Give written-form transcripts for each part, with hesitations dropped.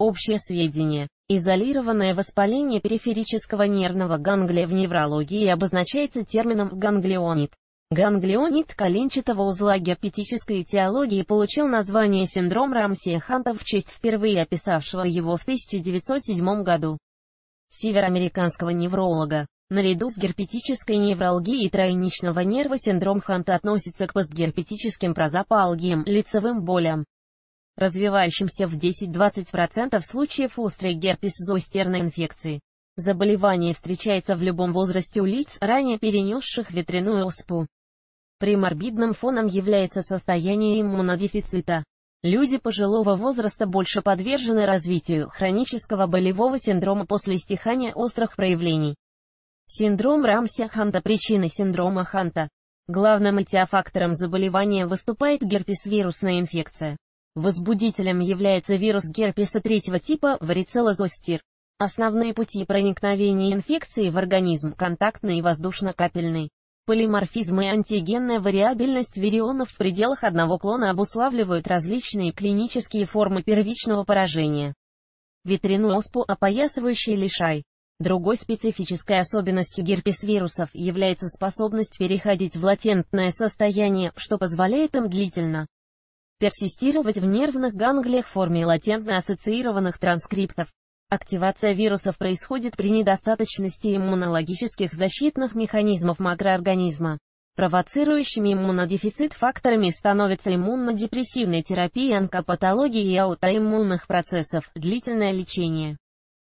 Общее сведение. Изолированное воспаление периферического нервного ганглия в неврологии обозначается термином ганглионит. Ганглионит коленчатого узла герпетической этиологии получил название синдром Рамсия-Ханта в честь впервые описавшего его в 1907 году североамериканского невролога. Наряду с герпетической невралгией тройничного нерва синдром Ханта относится к постгерпетическим прозапалгиям, лицевым болям, развивающимся в 10-20% случаев острой герпес-зостерной инфекции. Заболевание встречается в любом возрасте у лиц, ранее перенесших ветряную оспу. Приморбидным фоном является состояние иммунодефицита. Люди пожилого возраста больше подвержены развитию хронического болевого синдрома после стихания острых проявлений. Синдром Рамсия-Ханта. Причины синдрома Ханта. Главным этиофактором заболевания выступает герпес-вирусная инфекция. Возбудителем является вирус герпеса третьего типа, варицелла-зостер. Основные пути проникновения инфекции в организм – контактный и воздушно-капельный. Полиморфизм и антигенная вариабельность вирионов в пределах одного клона обуславливают различные клинические формы первичного поражения. Ветряную оспу, опоясывающий лишай. Другой специфической особенностью герпес-вирусов является способность переходить в латентное состояние, что позволяет им длительно персистировать в нервных ганглиях в форме латентно ассоциированных транскриптов. Активация вирусов происходит при недостаточности иммунологических защитных механизмов макроорганизма. Провоцирующими иммунодефицит факторами становятся иммунодепрессивная терапия, онкопатологии и аутоиммунных процессов, длительное лечение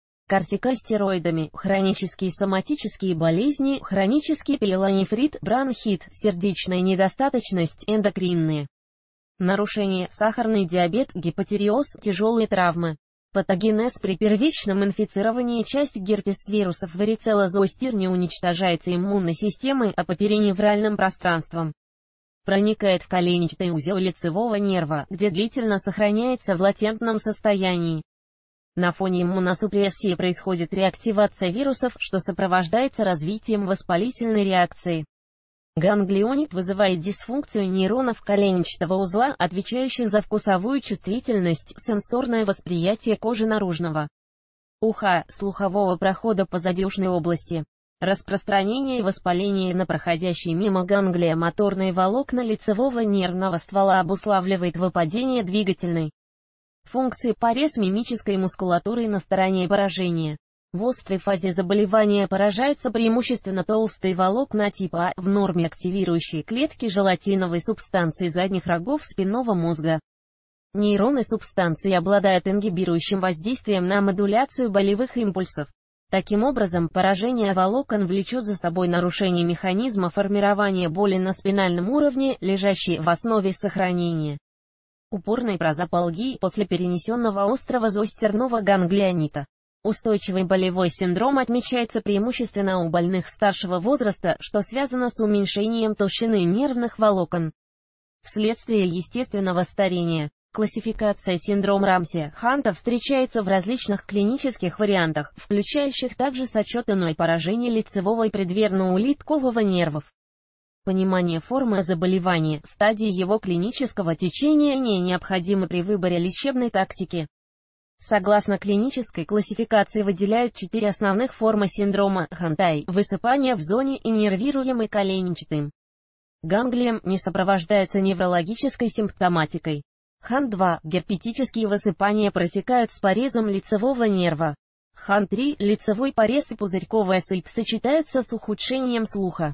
кортикостероидами, хронические соматические болезни, хронический пиелонефрит, бронхит, сердечная недостаточность, эндокринные нарушения, сахарный диабет, гипотиреоз, тяжелые травмы. Патогенез. При первичном инфицировании часть герпес-вирусов варицелла-зостер не уничтожается иммунной системой, а по периневральным пространствам проникает в коленчатый узел лицевого нерва, где длительно сохраняется в латентном состоянии. На фоне иммуносупрессии происходит реактивация вирусов, что сопровождается развитием воспалительной реакции. Ганглионит вызывает дисфункцию нейронов коленчатого узла, отвечающих за вкусовую чувствительность, сенсорное восприятие кожи наружного уха, слухового прохода позадюшной области. Распространение и воспаление на проходящей мимо ганглия моторные волокна лицевого нервного ствола обуславливает выпадение двигательной функции, порез мимической мускулатуры на стороне поражения. В острой фазе заболевания поражаются преимущественно толстые волокна типа А, в норме активирующие клетки желатиновой субстанции задних рогов спинного мозга. Нейроны субстанции обладают ингибирующим воздействием на модуляцию болевых импульсов. Таким образом, поражение волокон влечет за собой нарушение механизма формирования боли на спинальном уровне, лежащей в основе сохранения упорной прозапалгии после перенесенного острого зостерного ганглионита. Устойчивый болевой синдром отмечается преимущественно у больных старшего возраста, что связано с уменьшением толщины нервных волокон вследствие естественного старения. Классификация синдром Рамсия-Ханта встречается в различных клинических вариантах, включающих также сочетанное поражение лицевого и преддверно-улиткового нервов. Понимание формы заболевания, стадии его клинического течения не необходимо при выборе лечебной тактики. Согласно клинической классификации выделяют 4 основных формы синдрома Ханта: высыпание в зоне, иннервируемой коленчатым ганглием, не сопровождается неврологической симптоматикой. Хан-2. Герпетические высыпания протекают с порезом лицевого нерва. Хан-3. Лицевой порез и пузырьковая сыпь сочетаются с ухудшением слуха.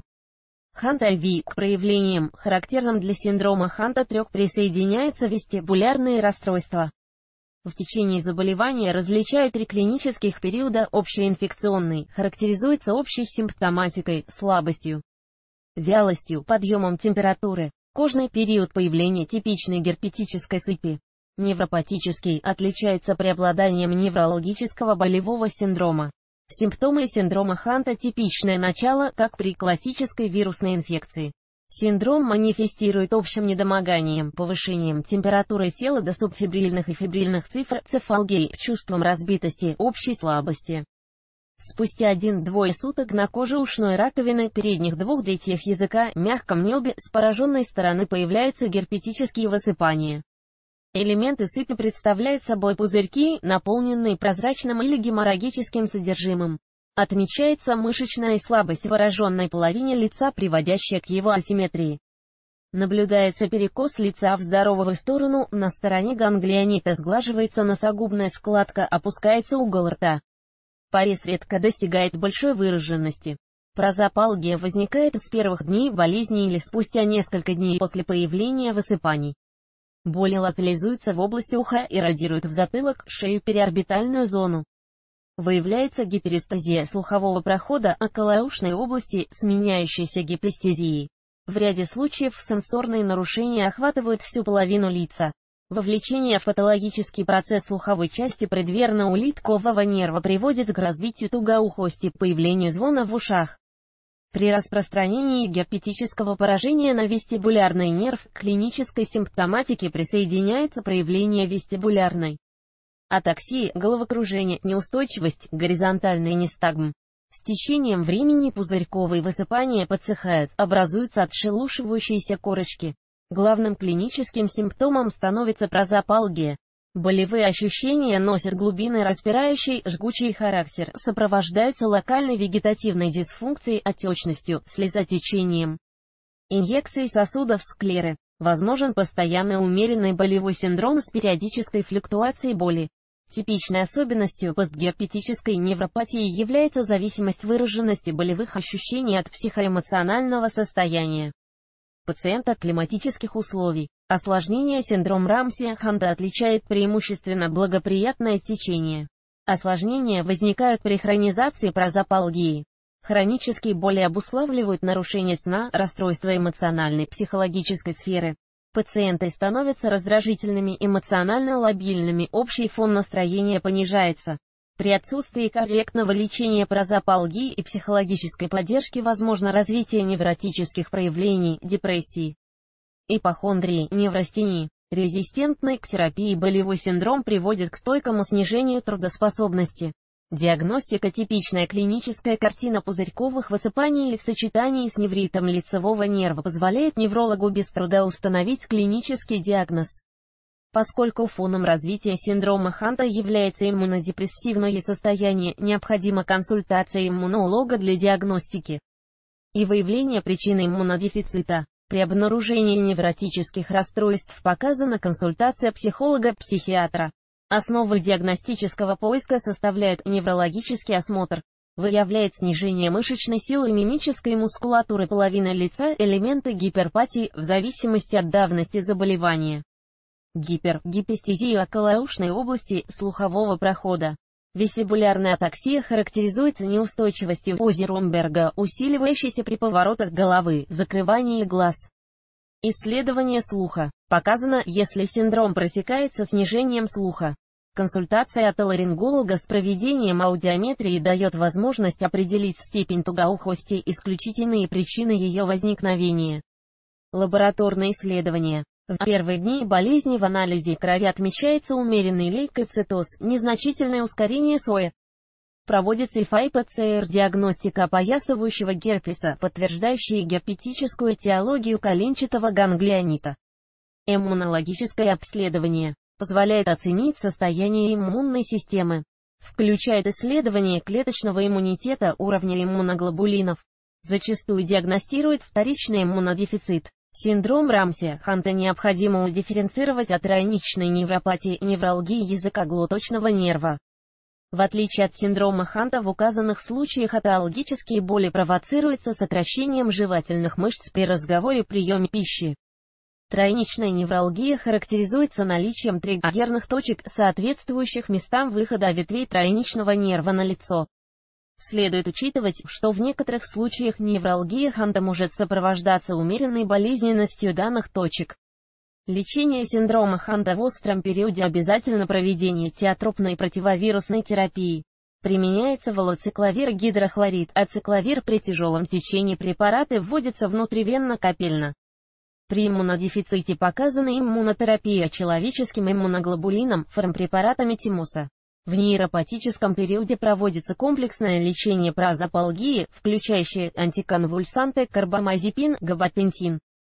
Хан-3. К проявлениям, характерным для синдрома Ханта-3, присоединяются вестибулярные расстройства. В течение заболевания различают 3 клинических периода. Общеинфекционный характеризуется общей симптоматикой, слабостью, вялостью, подъемом температуры. Кожный период появления типичной герпетической сыпи. Невропатический отличается преобладанием неврологического болевого синдрома. Симптомы синдрома Ханта: типичное начало, как при классической вирусной инфекции. Синдром манифестирует общим недомоганием, повышением температуры тела до субфибрильных и фибрильных цифр, цефалгией, чувством разбитости, общей слабости. Спустя 1-2 суток на коже ушной раковины, передних 2 третьих языка, мягком небе, с пораженной стороны появляются герпетические высыпания. Элементы сыпи представляют собой пузырьки, наполненные прозрачным или геморрагическим содержимым. Отмечается мышечная слабость в пораженной половине лица, приводящая к его асимметрии. Наблюдается перекос лица в здоровую сторону, на стороне ганглионита сглаживается носогубная складка, опускается угол рта. Порез редко достигает большой выраженности. Прозапалгия возникает с первых дней болезни или спустя несколько дней после появления высыпаний. Боли локализуются в области уха и радируют в затылок, шею, периорбитальную зону. Выявляется гиперестезия слухового прохода околоушной области, сменяющаяся гипестезией. В ряде случаев сенсорные нарушения охватывают всю половину лица. Вовлечение в патологический процесс слуховой части предверно-улиткового нерва приводит к развитию тугоухости, появлению звона в ушах. При распространении герпетического поражения на вестибулярный нерв к клинической симптоматике присоединяется проявление вестибулярной атаксии, головокружение, неустойчивость, горизонтальный нистагм. С течением времени пузырьковые высыпания подсыхают, образуются отшелушивающиеся корочки. Главным клиническим симптомом становится прозапалгия. Болевые ощущения носят глубинный распирающий, жгучий характер, сопровождаются локальной вегетативной дисфункцией, отечностью, слезотечением. Инъекции сосудов склеры. Возможен постоянный умеренный болевой синдром с периодической флюктуацией боли. Типичной особенностью постгерпетической невропатии является зависимость выраженности болевых ощущений от психоэмоционального состояния пациента, климатических условий. Осложнение синдром Рамси-Ханта отличает преимущественно благоприятное течение. Осложнения возникают при хронизации прозапалгии. Хронические боли обуславливают нарушение сна, расстройство эмоциональной психологической сферы. Пациенты становятся раздражительными, эмоционально лабильными, общий фон настроения понижается. При отсутствии корректного лечения прозапалгии и психологической поддержки возможно развитие невротических проявлений, депрессии, ипохондрии, неврастении. Резистентный к терапии болевой синдром приводит к стойкому снижению трудоспособности. Диагностика. Типичная клиническая картина пузырьковых высыпаний в сочетании с невритом лицевого нерва позволяет неврологу без труда установить клинический диагноз. Поскольку фоном развития синдрома Ханта является иммунодепрессивное состояние, необходима консультация иммунолога для диагностики и выявления причины иммунодефицита. При обнаружении невротических расстройств показана консультация психолога-психиатра. Основы диагностического поиска составляют неврологический осмотр. Выявляет снижение мышечной силы и мимической мускулатуры половины лица, элементы гиперпатии, в зависимости от давности заболевания. Гипестезию околоушной области, слухового прохода. Вестибулярная атаксия характеризуется неустойчивостью позе Ромберга, усиливающейся при поворотах головы, закрывании глаз. Исследование слуха. Показано, если синдром протекает со снижением слуха. Консультация отоларинголога с проведением аудиометрии дает возможность определить степень тугоухости, исключительные причины ее возникновения. Лабораторные исследования. В первые дни болезни в анализе крови отмечается умеренный лейкоцитоз, незначительное ускорение СОЭ. Проводится ИФА-ПЦР-диагностика опоясывающего герпеса, подтверждающая герпетическую этиологию коленчатого ганглионита. Иммунологическое обследование позволяет оценить состояние иммунной системы. Включает исследование клеточного иммунитета, уровня иммуноглобулинов. Зачастую диагностирует вторичный иммунодефицит. Синдром Рамси-Ханта необходимо дифференцировать от тройничной невропатии, невралгии языкоглоточного нерва. В отличие от синдрома Ханта, в указанных случаях аталгические боли провоцируются сокращением жевательных мышц при разговоре и приеме пищи. Тройничная невралгия характеризуется наличием триггерных точек, соответствующих местам выхода ветвей тройничного нерва на лицо. Следует учитывать, что в некоторых случаях невралгия Ханта может сопровождаться умеренной болезненностью данных точек. Лечение синдрома Ханта в остром периоде обязательно проведение тиотропной противовирусной терапии. Применяется волоцикловир гидрохлорид, ацикловир при тяжелом течении препараты вводятся внутривенно-капельно. При иммунодефиците показана иммунотерапия человеческим иммуноглобулином, формпрепаратами тимуса. В нейропатическом периоде проводится комплексное лечение прозапалгии, включающее антиконвульсанты, карбамазепин, габапентин.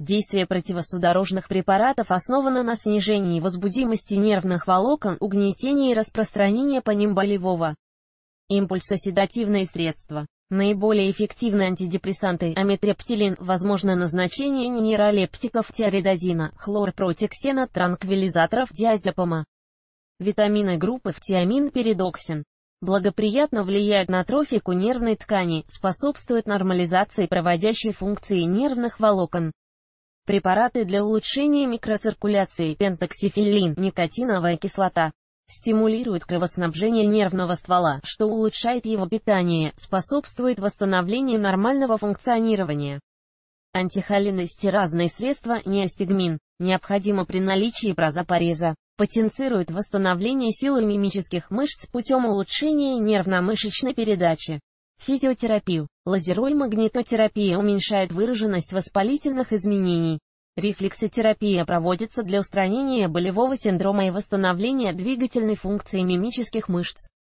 Действие противосудорожных препаратов основано на снижении возбудимости нервных волокон, угнетении и распространении по ним болевого импульса. Седативные средства. Наиболее эффективны антидепрессанты: амитрептилин, возможно назначение нейролептиков, тиаридозина, хлорпротексена, транквилизаторов, диазепама. Витамины группы: фтиамин, передоксин. Благоприятно влияют на трофику нервной ткани, способствуют нормализации проводящей функции нервных волокон. Препараты для улучшения микроциркуляции: пентоксифиллин, никотиновая кислота. Стимулирует кровоснабжение нервного ствола, что улучшает его питание, способствует восстановлению нормального функционирования. Антихолинестеразные средства: неостигмин, необходимо при наличии прозапореза. Потенцирует восстановление силы мимических мышц путем улучшения нервно-мышечной передачи. Физиотерапию. Лазерной магнитотерапия уменьшает выраженность воспалительных изменений. Рефлексотерапия проводится для устранения болевого синдрома и восстановления двигательной функции мимических мышц.